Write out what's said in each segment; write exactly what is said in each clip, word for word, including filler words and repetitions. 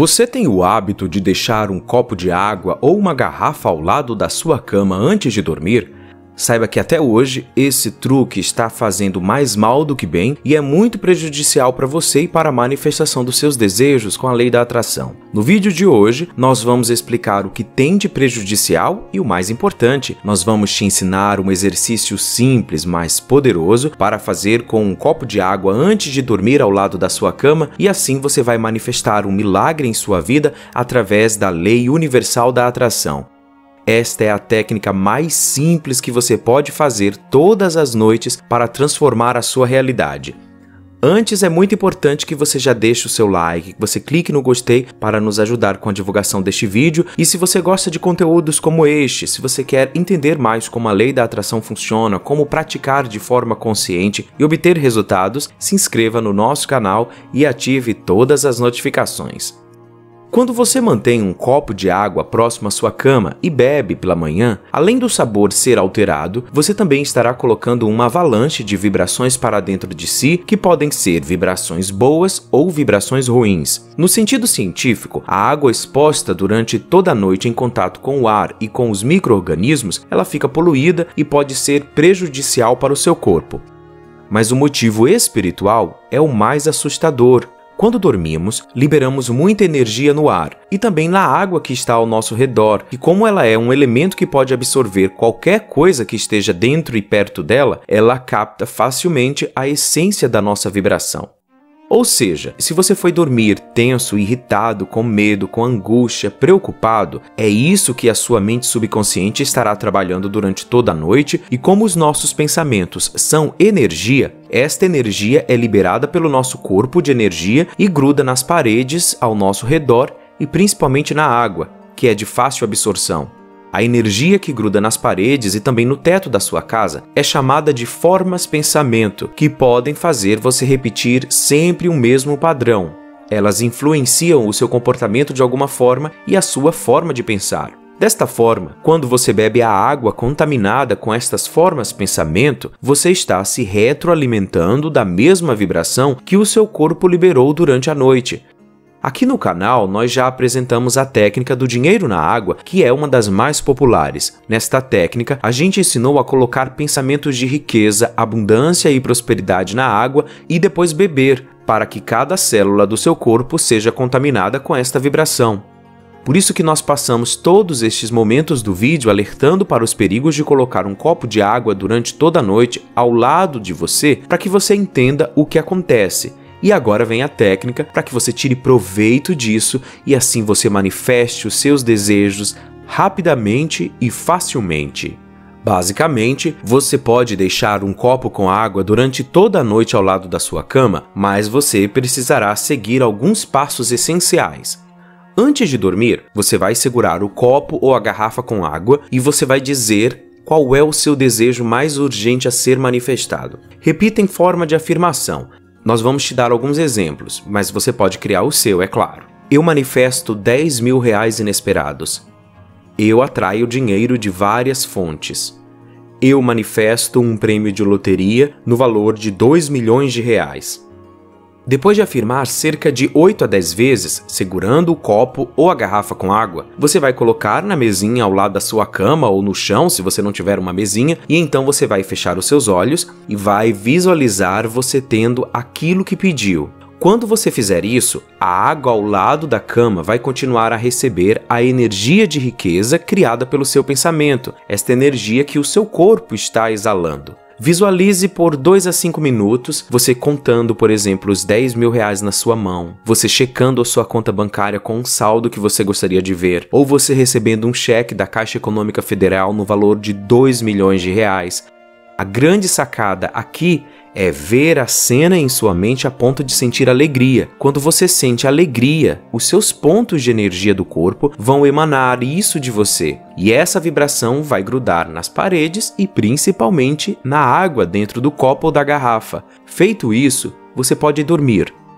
Você tem o hábito de deixar um copo de água ou uma garrafa ao lado da sua cama antes de dormir? Saiba que até hoje esse truque está fazendo mais mal do que bem e é muito prejudicial para você e para a manifestação dos seus desejos com a lei da atração. No vídeo de hoje, nós vamos explicar o que tem de prejudicial e o mais importante, nós vamos te ensinar um exercício simples, mas poderoso para fazer com um copo de água antes de dormir ao lado da sua cama e assim você vai manifestar um milagre em sua vida através da lei universal da atração. Esta é a técnica mais simples que você pode fazer todas as noites para transformar a sua realidade. Antes, é muito importante que você já deixe o seu like, que você clique no gostei para nos ajudar com a divulgação deste vídeo. E se você gosta de conteúdos como este, se você quer entender mais como a lei da atração funciona, como praticar de forma consciente e obter resultados, se inscreva no nosso canal e ative todas as notificações. Quando você mantém um copo de água próximo à sua cama e bebe pela manhã, além do sabor ser alterado, você também estará colocando uma avalanche de vibrações para dentro de si, que podem ser vibrações boas ou vibrações ruins. No sentido científico, a água exposta durante toda a noite em contato com o ar e com os micro-organismos, ela fica poluída e pode ser prejudicial para o seu corpo. Mas o motivo espiritual é o mais assustador. Quando dormimos, liberamos muita energia no ar e também na água que está ao nosso redor, e como ela é um elemento que pode absorver qualquer coisa que esteja dentro e perto dela, ela capta facilmente a essência da nossa vibração. Ou seja, se você foi dormir tenso, irritado, com medo, com angústia, preocupado, é isso que a sua mente subconsciente estará trabalhando durante toda a noite, e como os nossos pensamentos são energia, esta energia é liberada pelo nosso corpo de energia e gruda nas paredes ao nosso redor e principalmente na água, que é de fácil absorção. A energia que gruda nas paredes e também no teto da sua casa é chamada de formas pensamento, que podem fazer você repetir sempre o mesmo padrão. Elas influenciam o seu comportamento de alguma forma e a sua forma de pensar. Desta forma, quando você bebe a água contaminada com estas formas pensamento, você está se retroalimentando da mesma vibração que o seu corpo liberou durante a noite. Aqui no canal, nós já apresentamos a técnica do dinheiro na água, que é uma das mais populares. Nesta técnica, a gente ensinou a colocar pensamentos de riqueza, abundância e prosperidade na água e depois beber, para que cada célula do seu corpo seja contaminada com esta vibração. Por isso que nós passamos todos estes momentos do vídeo alertando para os perigos de colocar um copo de água durante toda a noite ao lado de você, para que você entenda o que acontece. E agora vem a técnica para que você tire proveito disso e assim você manifeste os seus desejos rapidamente e facilmente. Basicamente, você pode deixar um copo com água durante toda a noite ao lado da sua cama, mas você precisará seguir alguns passos essenciais. Antes de dormir, você vai segurar o copo ou a garrafa com água e você vai dizer qual é o seu desejo mais urgente a ser manifestado. Repita em forma de afirmação. Nós vamos te dar alguns exemplos, mas você pode criar o seu, é claro. Eu manifesto dez mil reais inesperados. Eu atraio dinheiro de várias fontes. Eu manifesto um prêmio de loteria no valor de dois milhões de reais. Depois de afirmar cerca de oito a dez vezes, segurando o copo ou a garrafa com água, você vai colocar na mesinha ao lado da sua cama ou no chão, se você não tiver uma mesinha, e então você vai fechar os seus olhos e vai visualizar você tendo aquilo que pediu. Quando você fizer isso, a água ao lado da cama vai continuar a receber a energia de riqueza criada pelo seu pensamento, esta energia que o seu corpo está exalando. Visualize por dois a cinco minutos, você contando, por exemplo, os dez mil reais na sua mão, você checando a sua conta bancária com um saldo que você gostaria de ver, ou você recebendo um cheque da Caixa Econômica Federal no valor de dois milhões de reais. A grande sacada aqui é ver a cena em sua mente a ponto de sentir alegria. Quando você sente alegria, os seus pontos de energia do corpo vão emanar isso de você. E essa vibração vai grudar nas paredes e principalmente na água dentro do copo ou da garrafa. Feito isso, você pode dormir.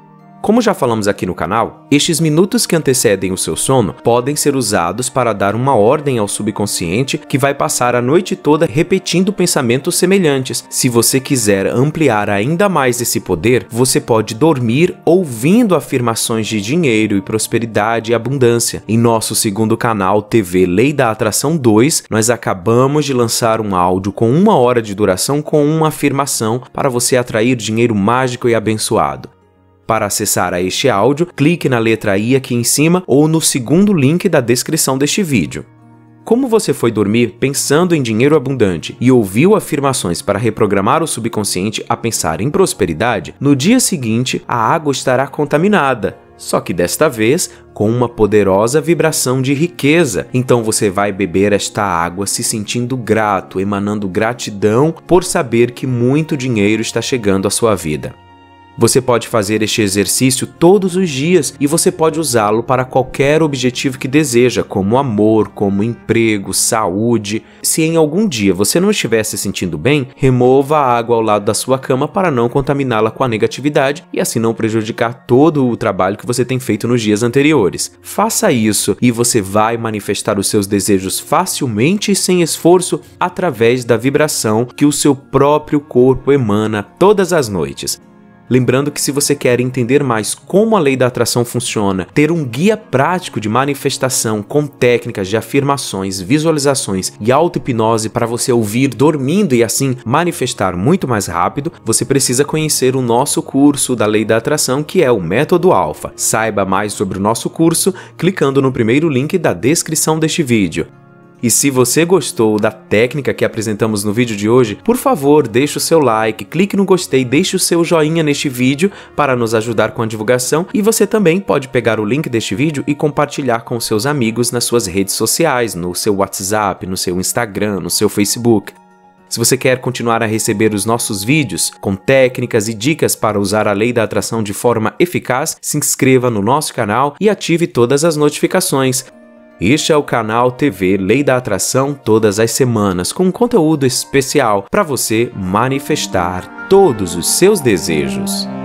Como já falamos aqui no canal, estes minutos que antecedem o seu sono podem ser usados para dar uma ordem ao subconsciente que vai passar a noite toda repetindo pensamentos semelhantes. Se você quiser ampliar ainda mais esse poder, você pode dormir ouvindo afirmações de dinheiro e prosperidade e abundância. Em nosso segundo canal T V Lei da Atração dois, nós acabamos de lançar um áudio com uma hora de duração com uma afirmação para você atrair dinheiro mágico e abençoado. Para acessar a este áudio, clique na letra I aqui em cima ou no segundo link da descrição deste vídeo. Como você foi dormir pensando em dinheiro abundante e ouviu afirmações para reprogramar o subconsciente a pensar em prosperidade, no dia seguinte a água estará contaminada, só que desta vez com uma poderosa vibração de riqueza. Então você vai beber esta água se sentindo grato, emanando gratidão por saber que muito dinheiro está chegando à sua vida. Você pode fazer este exercício todos os dias e você pode usá-lo para qualquer objetivo que deseja, como amor, como emprego, saúde. Se em algum dia você não estiver se sentindo bem, remova a água ao lado da sua cama para não contaminá-la com a negatividade e assim não prejudicar todo o trabalho que você tem feito nos dias anteriores. Faça isso e você vai manifestar os seus desejos facilmente e sem esforço através da vibração que o seu próprio corpo emana todas as noites. Lembrando que se você quer entender mais como a lei da atração funciona, ter um guia prático de manifestação com técnicas de afirmações, visualizações e auto-hipnose para você ouvir dormindo e assim manifestar muito mais rápido, você precisa conhecer o nosso curso da lei da atração, que é o Método Alpha. Saiba mais sobre o nosso curso clicando no primeiro link da descrição deste vídeo. E se você gostou da técnica que apresentamos no vídeo de hoje, por favor, deixe o seu like, clique no gostei, deixe o seu joinha neste vídeo para nos ajudar com a divulgação e você também pode pegar o link deste vídeo e compartilhar com seus amigos nas suas redes sociais, no seu WhatsApp, no seu Instagram, no seu Facebook. Se você quer continuar a receber os nossos vídeos com técnicas e dicas para usar a lei da atração de forma eficaz, se inscreva no nosso canal e ative todas as notificações. Este é o canal T V Lei da Atração todas as semanas, com conteúdo especial para você manifestar todos os seus desejos.